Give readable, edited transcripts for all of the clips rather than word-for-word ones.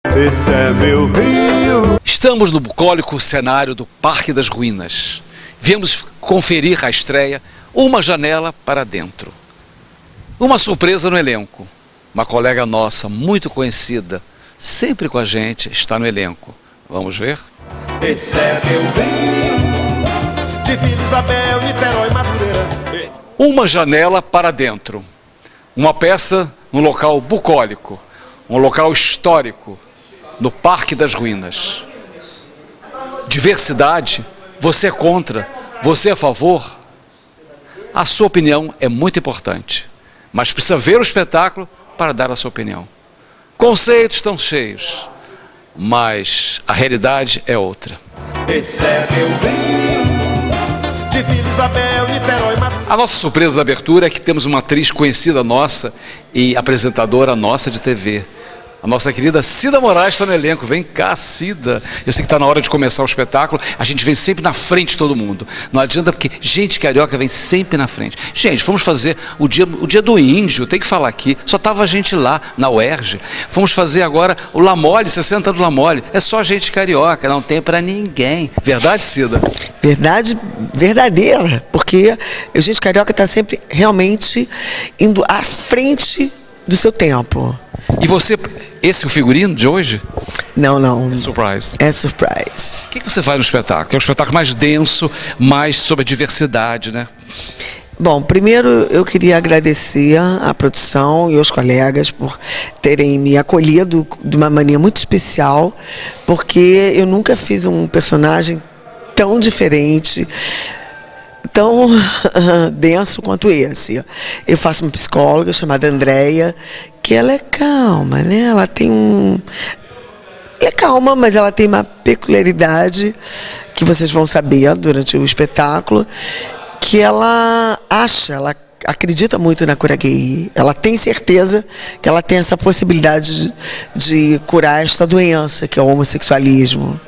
Esse é meu rio. Estamos no bucólico cenário do Parque das Ruínas. Viemos conferir a estreia Uma Janela para Dentro. Uma surpresa no elenco. Uma colega nossa, muito conhecida, sempre com a gente, está no elenco. Vamos ver? Esse é meu rio. De Vila Isabel, Niterói, Madureira. Uma Janela para Dentro. Uma peça no local bucólico, um local histórico, no Parque das Ruínas. Diversidade, você é contra, você é a favor? A sua opinião é muito importante, mas precisa ver o espetáculo para dar a sua opinião. Conceitos estão cheios, mas a realidade é outra. Esse é meu rio. De Vila Isabel, Niterói, Madureira. A nossa surpresa da abertura é que temos uma atriz conhecida nossa e apresentadora nossa de TV. A nossa querida Cida Moraes está no elenco. Vem cá, Cida. Eu sei que está na hora de começar o espetáculo. A gente vem sempre na frente de todo mundo. Não adianta, porque gente carioca vem sempre na frente. Gente, vamos fazer o dia do índio. Tem que falar aqui. Só estava a gente lá, na UERJ. Vamos fazer agora o La Mole, 60 do La Mole. É só gente carioca, não tem para ninguém. Verdade, Cida? Verdade verdadeira. Porque a gente carioca está sempre realmente indo à frente do seu tempo. E você, esse é o figurino de hoje? Não. É surprise. É surprise. O que você faz no espetáculo? É um espetáculo mais denso, mais sobre a diversidade, né? Bom, primeiro eu queria agradecer à produção e aos colegas por terem me acolhido de uma maneira muito especial, porque eu nunca fiz um personagem tão diferente, tão denso quanto esse. Eu faço uma psicóloga chamada Andréia, que ela é calma, né? Ela é calma, mas ela tem uma peculiaridade que vocês vão saber durante o espetáculo, que ela acredita muito na cura gay. Ela tem certeza que ela tem essa possibilidade de curar esta doença, que é o homossexualismo.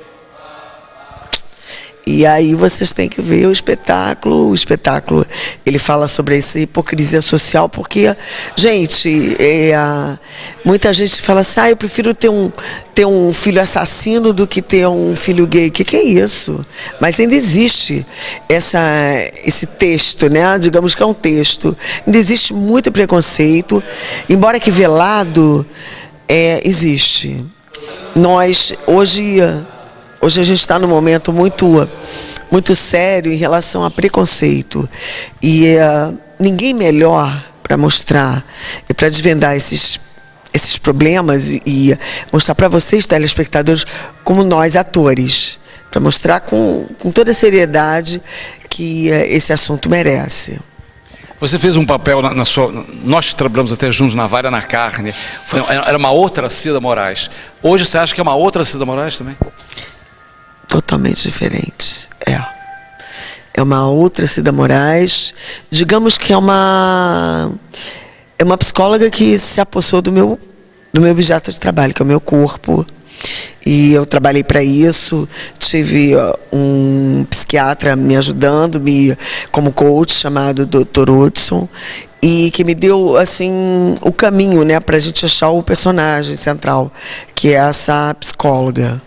E aí vocês têm que ver o espetáculo. O espetáculo, ele fala sobre essa hipocrisia social, porque, gente, muita gente fala assim, eu prefiro ter um filho assassino do que ter um filho gay. O que é isso? Mas ainda existe esse texto, né? Digamos que é um texto. Ainda existe muito preconceito, embora que velado, existe. Nós, hoje a gente está num momento muito sério em relação a preconceito. E ninguém melhor para mostrar e para desvendar esses problemas e mostrar para vocês, telespectadores, como nós, atores, para mostrar com toda a seriedade que esse assunto merece. Você fez um papel nós trabalhamos até juntos na Vara na Carne. Era uma outra Cida Moraes. Hoje você acha que é uma outra Cida Moraes também? Totalmente diferente. É uma outra Cida Moraes. Digamos que é uma psicóloga que se apossou do meu objeto de trabalho, que é o meu corpo. E eu trabalhei para isso. Tive um psiquiatra me ajudando, como coach, chamado Dr. Hudson, e que me deu assim o caminho, né, para a gente achar o personagem central, que é essa psicóloga.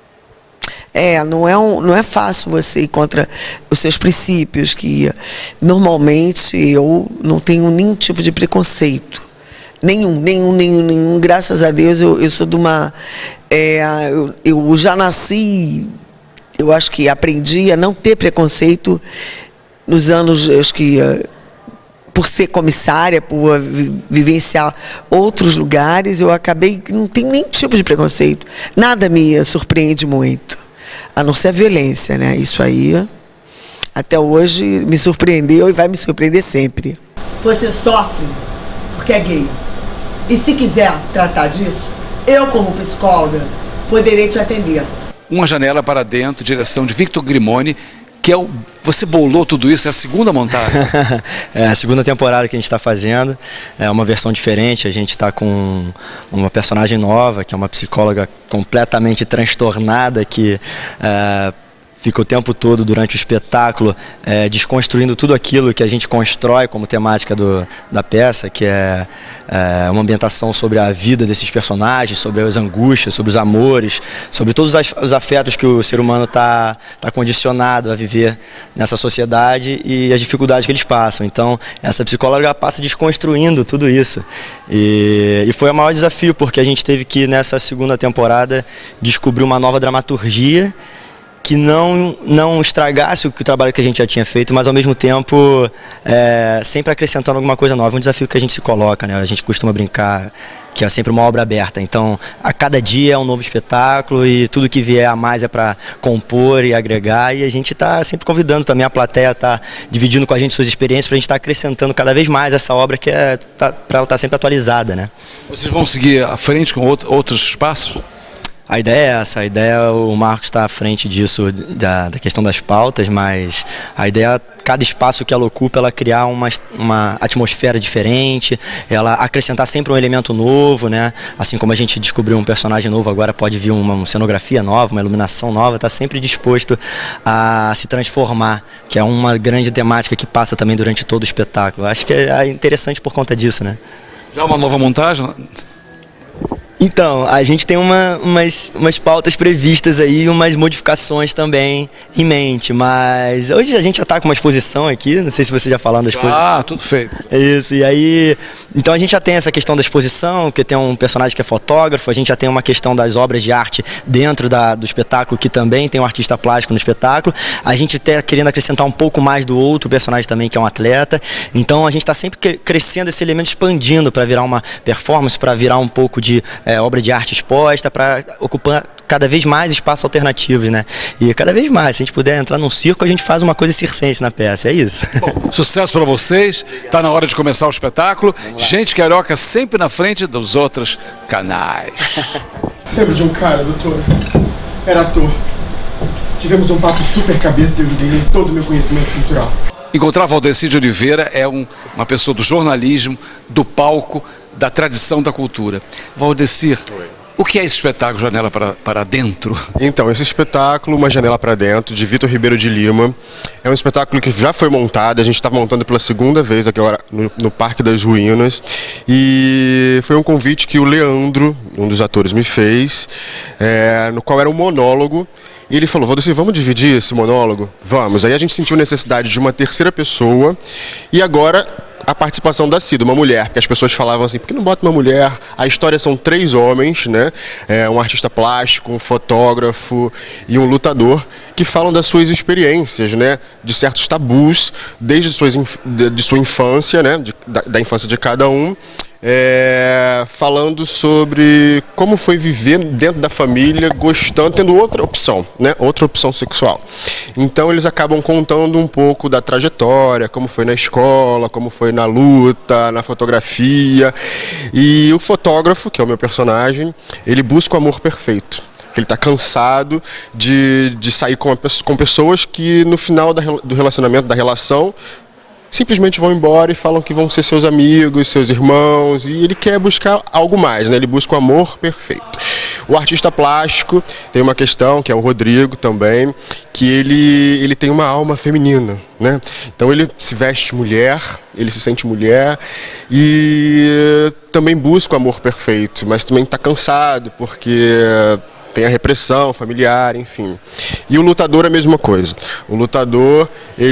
Não é fácil você ir contra os seus princípios, que normalmente eu não tenho nenhum tipo de preconceito. Nenhum. Graças a Deus eu sou de uma... eu já nasci, eu acho que aprendi a não ter preconceito nos anos, acho que por ser comissária, por vivenciar outros lugares, eu acabei que não tenho nenhum tipo de preconceito. Nada me surpreende muito, a não ser a violência, né? Isso aí, até hoje, me surpreendeu e vai me surpreender sempre. Você sofre porque é gay. E se quiser tratar disso, eu, como psicóloga, poderei te atender. Uma Janela para Dentro, direção de Victor Grimoni, que você bolou tudo isso, é a segunda montagem? É a segunda temporada que a gente está fazendo, é uma versão diferente, a gente está com uma personagem nova, que é uma psicóloga completamente transtornada, que fica o tempo todo durante o espetáculo desconstruindo tudo aquilo que a gente constrói como temática da peça, que é uma ambientação sobre a vida desses personagens, sobre as angústias, sobre os amores, sobre todos os afetos que o ser humano está condicionado a viver nessa sociedade e as dificuldades que eles passam. Então, essa psicóloga passa desconstruindo tudo isso. E foi o maior desafio, porque a gente teve que, nessa segunda temporada, descobrir uma nova dramaturgia que não estragasse o trabalho que a gente já tinha feito, mas ao mesmo tempo sempre acrescentando alguma coisa nova. É um desafio que a gente se coloca, né? A gente costuma brincar que é sempre uma obra aberta. Então, a cada dia é um novo espetáculo e tudo que vier a mais é para compor e agregar. E a gente está sempre convidando também a plateia, está dividindo com a gente suas experiências para a gente estar acrescentando cada vez mais essa obra que para ela estar sempre atualizada, né? Vocês vão seguir à frente com outros espaços? A ideia é essa, a ideia o Marcos está à frente disso, da questão das pautas, mas a ideia, cada espaço que ela ocupa, ela criar uma atmosfera diferente, ela acrescentar sempre um elemento novo, né? Assim como a gente descobriu um personagem novo, agora pode vir uma cenografia nova, uma iluminação nova, está sempre disposto a se transformar, que é uma grande temática que passa também durante todo o espetáculo. Acho que é interessante por conta disso, né? Já uma nova montagem? Então, a gente tem umas pautas previstas aí, umas modificações também em mente, mas hoje a gente já está com uma exposição aqui, não sei se você já falando da exposição. Ah, tudo feito. Isso, e aí, então a gente já tem essa questão da exposição, que tem um personagem que é fotógrafo, a gente já tem uma questão das obras de arte dentro do espetáculo, que também tem um artista plástico no espetáculo, a gente está querendo acrescentar um pouco mais do outro personagem também, que é um atleta, então a gente está sempre crescendo esse elemento, expandindo para virar uma performance, para virar um pouco de obra de arte exposta, para ocupar cada vez mais espaços alternativos, né? E cada vez mais, se a gente puder entrar num circo, a gente faz uma coisa circense na peça, é isso. Bom, sucesso para vocês, está na hora de começar o espetáculo. Gente Carioca sempre na frente dos outros canais. Lembro de um cara, doutor, era ator. Tivemos um papo super cabeça e eu joguei nele todo o meu conhecimento cultural. Encontrar Valdeci de Oliveira é uma pessoa do jornalismo, do palco, da tradição da cultura. Valdeci, o que é esse espetáculo Janela para Dentro? Então, esse espetáculo, Uma Janela para Dentro, de Vitor Ribeiro de Lima, é um espetáculo que já foi montado, a gente está montando pela segunda vez aqui agora no Parque das Ruínas, e foi um convite que o Leandro, um dos atores, me fez, no qual era um monólogo. E ele falou, Valdeci, vamos dividir esse monólogo? Vamos. Aí a gente sentiu necessidade de uma terceira pessoa e agora a participação da Cida, uma mulher, porque as pessoas falavam assim, por que não bota uma mulher? A história são 3 homens, né? Um artista plástico, um fotógrafo e um lutador, que falam das suas experiências, né? De certos tabus, desde de sua infância, né? Da infância de cada um. Falando sobre como foi viver dentro da família, gostando, tendo outra opção, né? Outra opção sexual. Então eles acabam contando um pouco da trajetória, como foi na escola, como foi na luta, na fotografia. E o fotógrafo, que é o meu personagem, ele busca o amor perfeito. Ele está cansado de sair com pessoas que no final do relacionamento, da relação, simplesmente vão embora e falam que vão ser seus amigos, seus irmãos, e ele quer buscar algo mais, né? Ele busca o amor perfeito. O artista plástico tem uma questão, que é o Rodrigo também, que ele tem uma alma feminina, né? Então ele se veste mulher, ele se sente mulher e também busca o amor perfeito, mas também está cansado porque tem a repressão familiar, enfim. E o lutador é a mesma coisa. O lutador,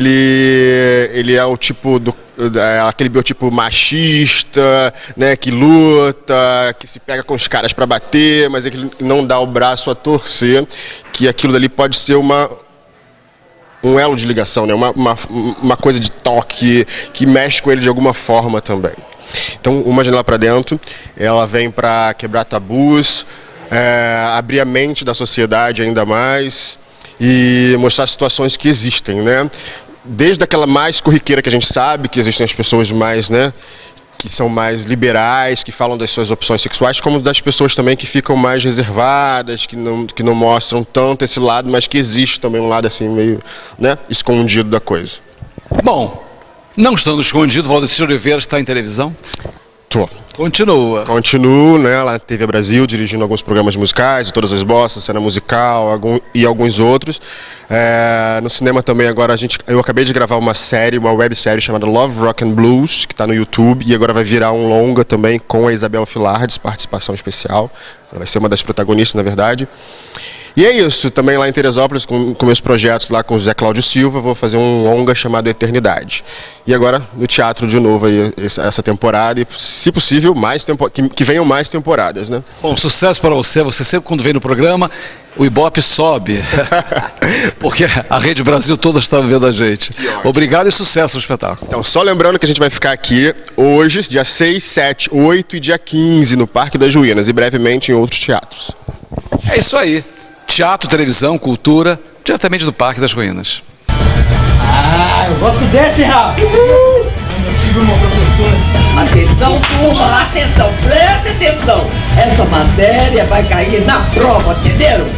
ele é o tipo aquele biotipo machista, né, que luta, que se pega com os caras para bater, mas ele não dá o braço a torcer, que aquilo dali pode ser um elo de ligação, né, uma coisa de toque que mexe com ele de alguma forma também. Então, Uma Janela para Dentro, ela vem para quebrar tabus, abrir a mente da sociedade ainda mais e mostrar situações que existem, né? Desde aquela mais corriqueira que a gente sabe, que existem as pessoas mais, né, que são mais liberais, que falam das suas opções sexuais, como das pessoas também que ficam mais reservadas, que não mostram tanto esse lado, mas que existe também um lado assim meio, né, escondido da coisa. Bom, não estando escondido, Valdeci de Oliveira está em televisão? Tô. Continua. Continuo, né, lá na TV Brasil, dirigindo alguns programas musicais, Todas as Bossas, Cena Musical e alguns outros. No cinema também agora eu acabei de gravar uma websérie chamada Love, Rock and Blues, que está no YouTube, e agora vai virar um longa também com a Isabel Filardes, participação especial. Ela vai ser uma das protagonistas, na verdade. E é isso, também lá em Teresópolis, com meus projetos lá com o Zé Cláudio Silva, vou fazer um longa chamado Eternidade. E agora no teatro de novo aí, essa temporada, e se possível, que venham mais temporadas, né? Bom, sucesso para você. Você sempre quando vem no programa, o Ibope sobe. Porque a Rede Brasil toda está vendo a gente. Obrigado e sucesso no espetáculo. Então, só lembrando que a gente vai ficar aqui hoje, dia 6, 7, 8 e dia 15, no Parque das Ruínas, e brevemente em outros teatros. É isso aí. Teatro, televisão, cultura, diretamente do Parque das Ruínas. Ah, eu gosto desse, Rafa! Eu tive uma professora. Atenção, turma, atenção, presta atenção. Essa matéria vai cair na prova, entenderam?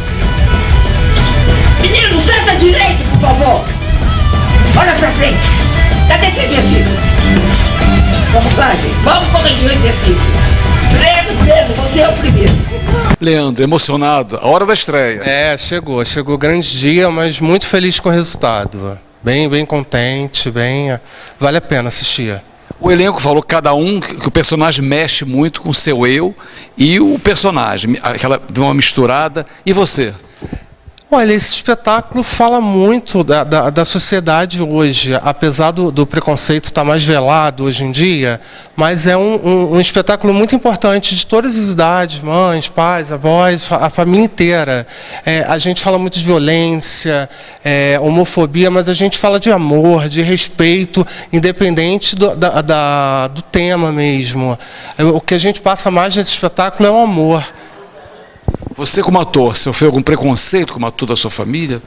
Menino, senta direito, por favor. Olha pra frente. Cadê esse exercício? Vamos lá, gente. Vamos corrigir o exercício. Breno, você é o primeiro. Leandro, emocionado, a hora da estreia. Chegou grande dia, mas muito feliz com o resultado. Bem contente, vale a pena assistir. O elenco falou cada um que o personagem mexe muito com o seu eu e o personagem, uma misturada. E você? Olha, esse espetáculo fala muito da sociedade hoje, apesar do preconceito estar mais velado hoje em dia, mas é um espetáculo muito importante de todas as idades, mães, pais, avós, a família inteira. A gente fala muito de violência, homofobia, mas a gente fala de amor, de respeito, independente do tema mesmo. O que a gente passa mais nesse espetáculo é o amor. Você como ator, sofreu algum preconceito como ator da sua família?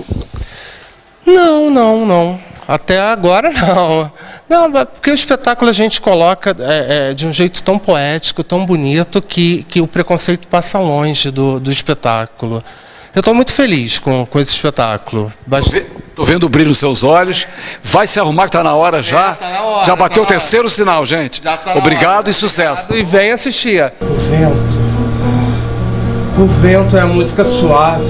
Não. Até agora não. Não, porque o espetáculo a gente coloca de um jeito tão poético, tão bonito, que o preconceito passa longe do espetáculo. Eu estou muito feliz com esse espetáculo. Estou vendo o brilho nos seus olhos. Vai se arrumar que está na hora já. Tá na hora, já bateu o terceiro sinal, gente. Obrigado e sucesso. E vem assistir. O vento é a música suave.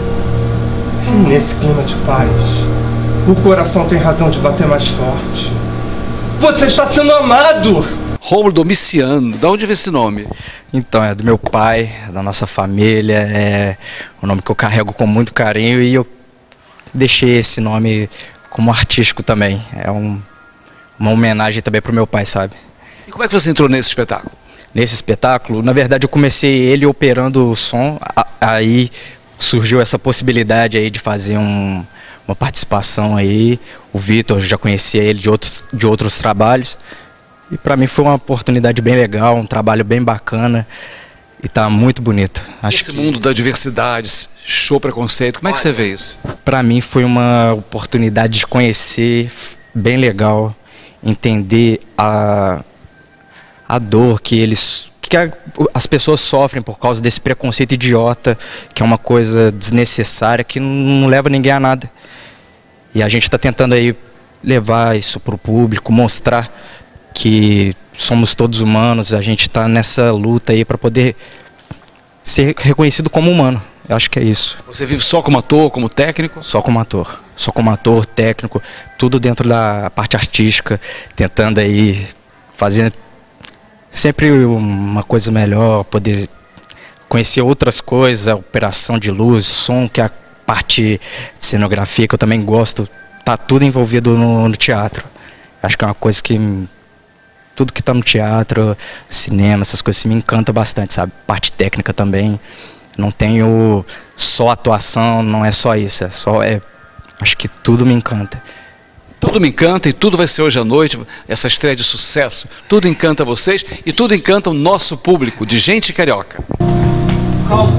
E nesse clima de paz, o coração tem razão de bater mais forte. Você está sendo amado! Rômulo Domiciano, de onde veio esse nome? Então, é do meu pai, da nossa família, é um nome que eu carrego com muito carinho e eu deixei esse nome como artístico também. É uma homenagem também para o meu pai, sabe? E como é que você entrou nesse espetáculo? Nesse espetáculo, na verdade eu comecei ele operando o som, aí surgiu essa possibilidade aí de fazer uma participação aí. O Vitor, eu já conhecia ele de outros trabalhos e para mim foi uma oportunidade bem legal, um trabalho bem bacana e tá muito bonito. Esse mundo da diversidade, show preconceito, como é que você vê isso? Para mim foi uma oportunidade de conhecer, bem legal, entender a dor que as pessoas sofrem por causa desse preconceito idiota, que é uma coisa desnecessária, que não leva ninguém a nada. E a gente está tentando aí levar isso para o público, mostrar que somos todos humanos, a gente está nessa luta aí para poder ser reconhecido como humano. Eu acho que é isso. Você vive só como ator, como técnico? Só como ator, técnico, tudo dentro da parte artística, tentando aí fazer sempre uma coisa melhor, poder conhecer outras coisas, a operação de luz, som, que é a parte de cenografia, que eu também gosto, tá tudo envolvido no teatro. Acho que é uma coisa que tudo que está no teatro, cinema, essas coisas me encanta bastante, sabe? Parte técnica também. Não tenho só atuação, não é só isso, acho que tudo me encanta. Tudo me encanta e tudo vai ser hoje à noite, essa estreia de sucesso. Tudo encanta vocês e tudo encanta o nosso público de gente carioca. Calma.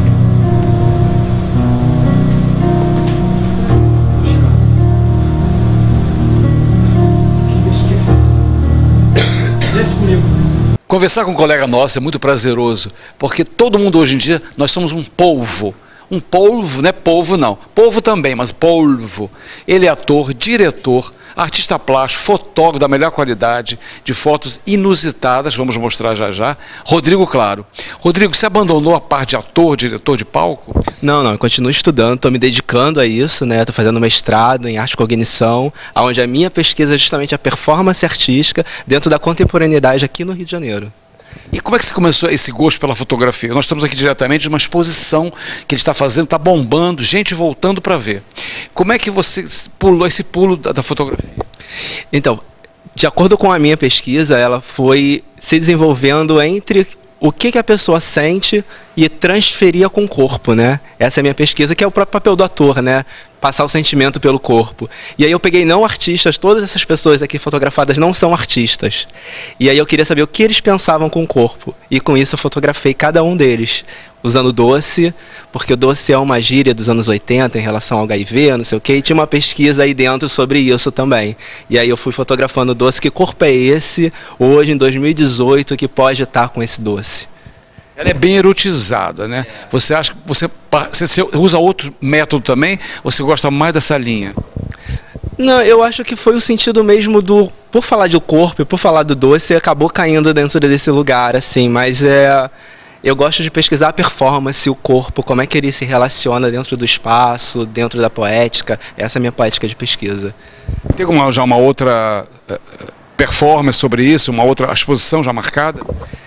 Que você faz? Desce comigo. Conversar com um colega nosso é muito prazeroso, porque todo mundo hoje em dia, nós somos um polvo. um polvo, não é polvo não, polvo também, mas polvo. Ele é ator, diretor, artista plástico, fotógrafo da melhor qualidade, de fotos inusitadas, vamos mostrar já já. Rodrigo Claro. Rodrigo, você abandonou a parte de ator, diretor de palco? Não, eu continuo estudando, estou me dedicando a isso, né? Estou fazendo mestrado em arte e cognição, onde a minha pesquisa é justamente a performance artística dentro da contemporaneidade aqui no Rio de Janeiro. E como é que você começou esse gosto pela fotografia? Nós estamos aqui diretamente de uma exposição que ele está fazendo, está bombando, gente voltando para ver. Como é que você pulou esse pulo da fotografia? Então, de acordo com a minha pesquisa, ela foi se desenvolvendo entre o que a pessoa sente e transferia com o corpo, né? Essa é a minha pesquisa, que é o próprio papel do ator, né? Passar o sentimento pelo corpo. E aí eu peguei não artistas, todas essas pessoas aqui fotografadas não são artistas. E aí eu queria saber o que eles pensavam com o corpo. E com isso eu fotografei cada um deles, usando doce, porque o doce é uma gíria dos anos 80 em relação ao HIV, não sei o quê, e tinha uma pesquisa aí dentro sobre isso também. E aí eu fui fotografando o doce, que corpo é esse, hoje em 2018, que pode estar com esse doce. Ela é bem erotizada, né? Você acha que você usa outro método também? Ou você gosta mais dessa linha? Não, eu acho que foi o sentido mesmo do... Por falar do corpo e por falar do doce, acabou caindo dentro desse lugar, assim. Mas eu gosto de pesquisar a performance, o corpo, como é que ele se relaciona dentro do espaço, dentro da poética. Essa é a minha poética de pesquisa. Tem já uma outra performance sobre isso? Uma outra exposição já marcada?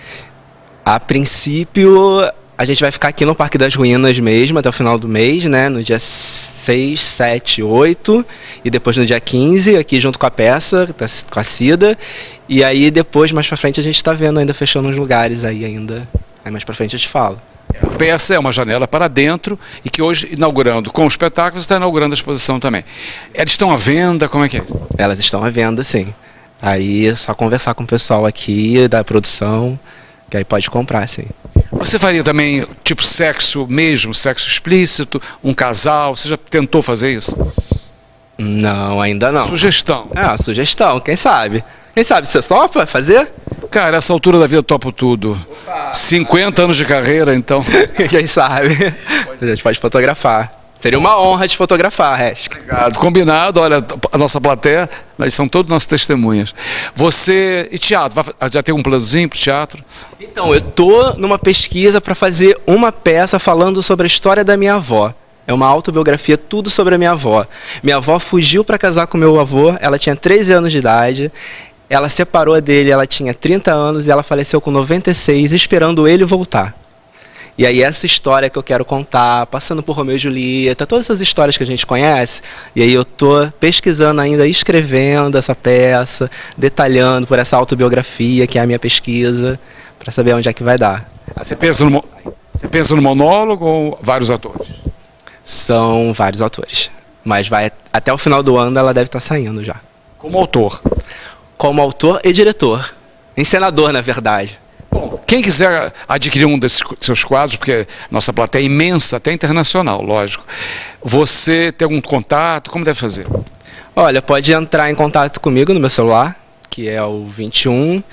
A princípio, a gente vai ficar aqui no Parque das Ruínas mesmo, até o final do mês, né? No dia 6, 7, 8, e depois no dia 15, aqui junto com a peça, com a Cida. E aí depois, mais pra frente, a gente está vendo ainda, fechando uns lugares aí ainda. Aí mais pra frente eu te falo. A peça é uma janela para dentro e que hoje, inaugurando com o espetáculo, você está inaugurando a exposição também. Elas estão à venda, como é que é? Elas estão à venda, sim. Aí é só conversar com o pessoal aqui da produção, que aí pode comprar, sim. Você faria também, tipo, sexo mesmo, sexo explícito, um casal? Você já tentou fazer isso? Não, ainda não. Sugestão. Sugestão, quem sabe? Quem sabe, você topa fazer? Cara, essa altura da vida eu topo tudo. 50 anos de carreira, então. Quem sabe? A gente pode fotografar. Seria uma honra te fotografar, Resca. Obrigado. Combinado, olha, a nossa plateia, elas são todas nossas testemunhas. Você, e teatro, já tem um planozinho para o teatro? Então, eu estou numa pesquisa para fazer uma peça falando sobre a história da minha avó. É uma autobiografia, tudo sobre a minha avó. Minha avó fugiu para casar com meu avô, ela tinha 13 anos de idade, ela separou dele, ela tinha 30 anos e ela faleceu com 96, esperando ele voltar. E aí essa história que eu quero contar, passando por Romeu e Julieta, todas essas histórias que a gente conhece, e aí eu estou pesquisando ainda, escrevendo essa peça, detalhando por essa autobiografia, que é a minha pesquisa, para saber onde é que vai dar. Você pensa no monólogo ou vários atores? São vários atores, mas vai até o final do ano ela deve estar saindo já. Como autor? Como autor e diretor, encenador na verdade. Bom, quem quiser adquirir um desses seus quadros, porque nossa plateia é imensa, até internacional, lógico. Você tem algum contato? Como deve fazer? Olha, pode entrar em contato comigo no meu celular, que é o 21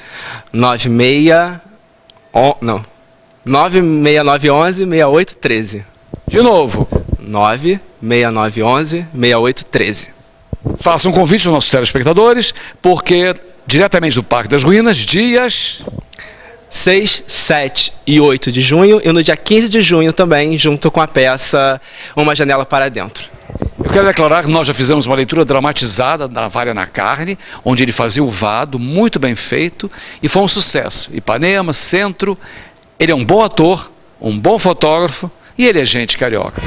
96911 6813. De novo. 96911 6813. Faça um convite aos nossos telespectadores, porque diretamente do Parque das Ruínas, dias 6, 7 e 8 de junho, e no dia 15 de junho também, junto com a peça Uma Janela para Dentro. Eu quero declarar que nós já fizemos uma leitura dramatizada da Navalha na Carne, onde ele fazia o Vado, muito bem feito, e foi um sucesso. Ipanema, Centro, ele é um bom ator, um bom fotógrafo, e ele é gente carioca.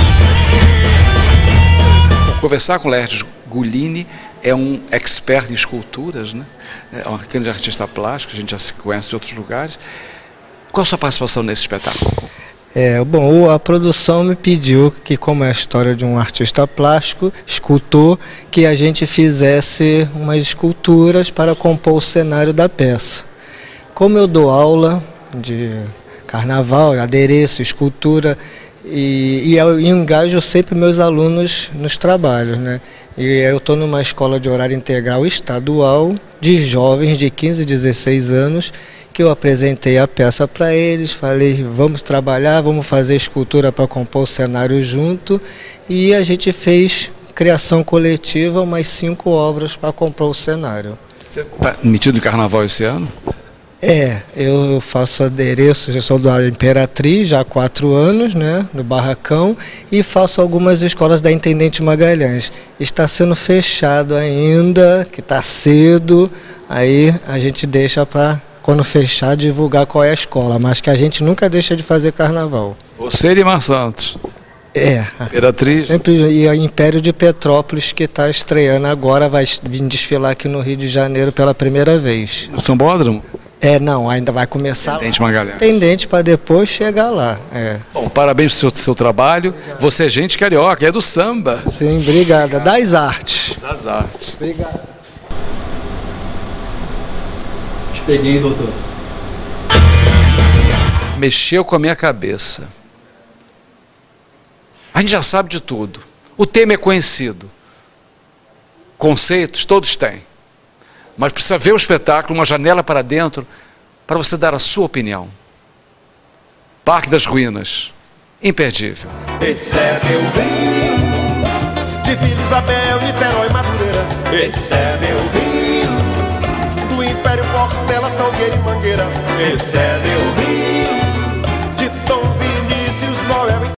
Conversar com Laertes Gulini é um expert em esculturas, né? É um grande artista plástico, a gente já se conhece de outros lugares. Qual a sua participação nesse espetáculo? Bom, a produção me pediu que, como é a história de um artista plástico, escultor, que a gente fizesse umas esculturas para compor o cenário da peça. Como eu dou aula de carnaval, adereço, escultura, e eu engajo sempre meus alunos nos trabalhos, né? E eu estou numa escola de horário integral estadual de jovens de 15 e 16 anos, que eu apresentei a peça para eles, falei, vamos trabalhar, vamos fazer escultura para compor o cenário junto, e a gente fez criação coletiva, mais 5 obras para compor o cenário. Você está metido em carnaval esse ano? Eu faço adereço, já sou da Imperatriz, já há 4 anos, né, no Barracão, e faço algumas escolas da Intendente Magalhães. Está sendo fechado ainda, que está cedo, aí a gente deixa para, quando fechar, divulgar qual é a escola, mas que a gente nunca deixa de fazer carnaval. Você e Limar Santos? Imperatriz. Sempre, e a Império de Petrópolis, que está estreando agora, vai vir desfilar aqui no Rio de Janeiro pela primeira vez. No Sambódromo? Não, ainda vai começar. Intendente Magalhães. Intendente para depois chegar lá. Bom, parabéns pelo seu trabalho. Você é gente carioca, é do samba. Sim, obrigada. Das artes. Das artes. Obrigado. Te peguei, doutor. Mexeu com a minha cabeça. A gente já sabe de tudo. O tema é conhecido. Conceitos todos têm. Mas precisa ver o espetáculo, uma janela para dentro, para você dar a sua opinião. Parque das Ruínas. Imperdível. Esse é meu Rio, de Vila Isabel, Niterói, Madureira. Esse é meu Rio, do Império, Portela, Salgueiro e Mangueira. Esse é meu Rio.